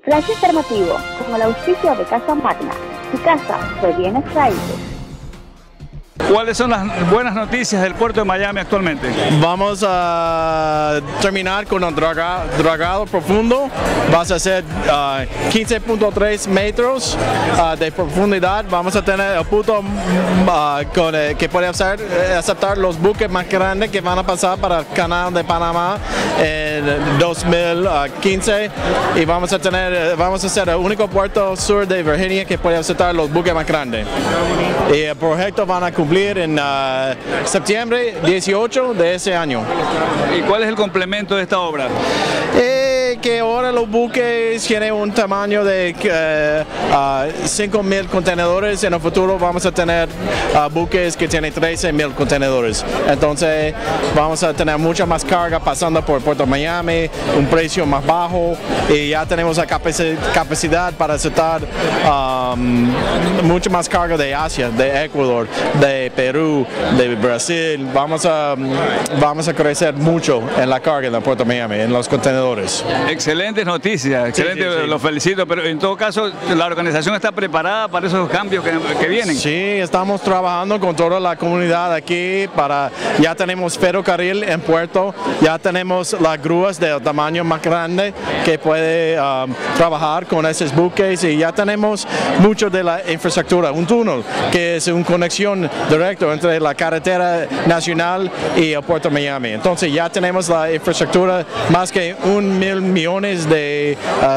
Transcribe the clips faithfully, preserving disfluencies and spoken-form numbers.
Flash informativo, con el auspicio de Casa Magna, tu casa de bienes raíces. ¿Cuáles son las buenas noticias del puerto de Miami actualmente? Vamos a terminar con un draga, dragado profundo. Vas a hacer uh, quince punto tres metros uh, de profundidad. Vamos a tener el punto uh, con, eh, que puede hacer, eh, aceptar los buques más grandes que van a pasar para el canal de Panamá en dos mil quince. Y vamos a tener, vamos a ser el único puerto sur de Virginia que puede aceptar los buques más grandes. Y el proyecto van a cumplir en uh, septiembre dieciocho de ese año. ¿Y cuál es el complemento de esta obra? Eh, que ahora los buques tienen un tamaño de uh, uh, cinco mil contenedores. En el futuro vamos a tener uh, buques que tienen trece mil contenedores. Entonces vamos a tener mucha más carga pasando por Puerto Miami, un precio más bajo, y ya tenemos la capaci capacidad para aceptar um, mucha más carga de Asia, de Ecuador, de Perú, de Brasil. Vamos a, vamos a crecer mucho en la carga de Puerto Miami, en los contenedores. Excelentes noticias, excelente, sí, sí, sí. Los felicito, pero en todo caso la organización está preparada para esos cambios que, que vienen. Sí, estamos trabajando con toda la comunidad aquí para, ya tenemos ferrocarril en puerto, ya tenemos las grúas del tamaño más grande que puede um, trabajar con esos buques, y ya tenemos mucho de la infraestructura, un túnel que es una conexión directa entre la carretera nacional y el puerto Miami. Entonces ya tenemos la infraestructura, más que un mil millones de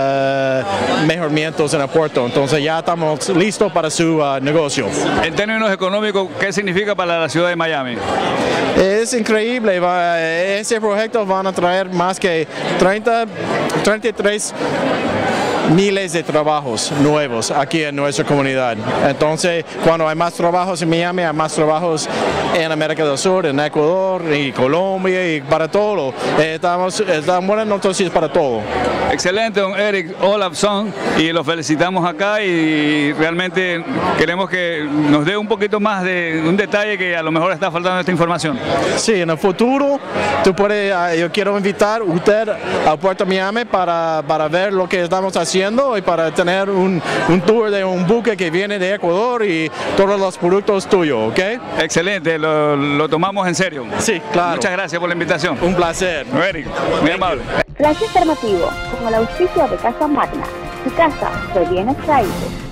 uh, mejoramientos en el puerto. Entonces ya estamos listos para su uh, negocio. En términos económicos, ¿qué significa para la ciudad de Miami? Es increíble. Ese proyecto van a traer más que treinta, treinta y tres miles de trabajos nuevos aquí en nuestra comunidad. Entonces, cuando hay más trabajos en Miami, hay más trabajos en América del Sur, en Ecuador y Colombia y para todo. Estamos, están buenas noticias para todo. Excelente, don Eric Olafson, y lo felicitamos acá, y realmente queremos que nos dé un poquito más de un detalle que a lo mejor está faltando esta información. Sí, en el futuro, tú puedes, yo quiero invitar a usted a Puerto Miami para, para ver lo que estamos haciendo y para tener un, un tour de un buque que viene de Ecuador y todos los productos tuyos, ¿ok? Excelente, lo, lo tomamos en serio. Sí, claro. Muchas gracias por la invitación. Un placer. Eric, muy amable. Flash informativo, con el auspicio de Casa Magna, tu casa de bienes raíces.